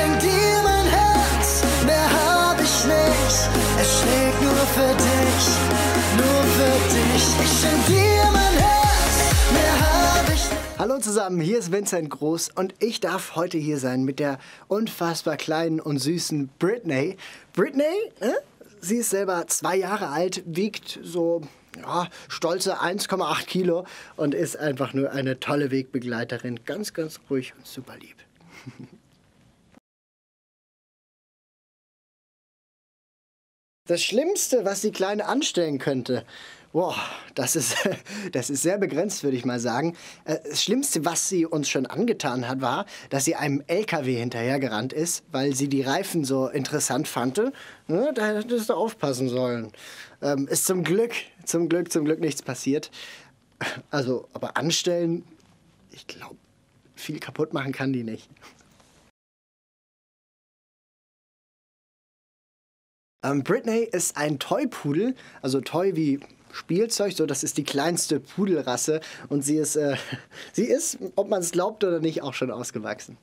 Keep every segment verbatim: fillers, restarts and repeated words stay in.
schenk dir mein Herz, mehr hab ich nicht. Es schlägt nur für dich, nur für dich. Ich schenk dir mein Herz, mehr hab ich nicht. Hallo zusammen, hier ist Vincent Groß und ich darf heute hier sein mit der unfassbar kleinen und süßen Britney. Britney, äh? Sie ist selber zwei Jahre alt, wiegt so ja, stolze eins Komma acht Kilo und ist einfach nur eine tolle Wegbegleiterin. Ganz, ganz ruhig und super lieb. Das Schlimmste, was die Kleine anstellen könnte, boah, das ist, das ist sehr begrenzt, würde ich mal sagen. Das Schlimmste, was sie uns schon angetan hat, war, dass sie einem L K W hinterhergerannt ist, weil sie die Reifen so interessant fand. Ne, da hättest du aufpassen sollen. Ähm, ist zum Glück, zum Glück, zum Glück nichts passiert. Also, aber anstellen, ich glaube, viel kaputt machen kann die nicht. Ähm, Britney ist ein Toy-Pudel, also Toy wie Spielzeug, so das ist die kleinste Pudelrasse und sie ist, äh, sie ist, ob man es glaubt oder nicht, auch schon ausgewachsen.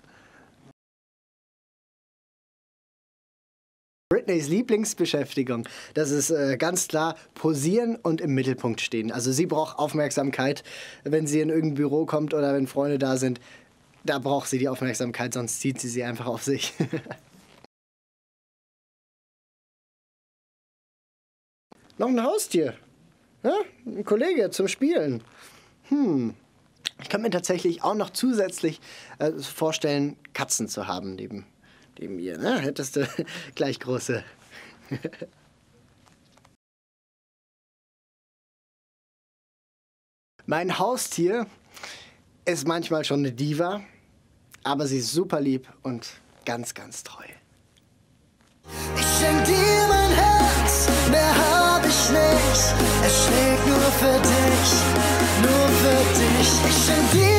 Britneys Lieblingsbeschäftigung, das ist äh, ganz klar posieren und im Mittelpunkt stehen. Also sie braucht Aufmerksamkeit, wenn sie in irgendein Büro kommt oder wenn Freunde da sind. Da braucht sie die Aufmerksamkeit, sonst zieht sie sie einfach auf sich. Noch ein Haustier. Ja, ein Kollege zum Spielen. Hm. Ich kann mir tatsächlich auch noch zusätzlich äh, vorstellen, Katzen zu haben neben, neben ihr. Ne? Hättest du gleich große. Mein Haustier ist manchmal schon eine Diva, aber sie ist super lieb und ganz, ganz treu. Ich schenk dir mein Herz, mehr hab ich nicht. Es schlägt nur für dich, nur für dich. Ich schenk dir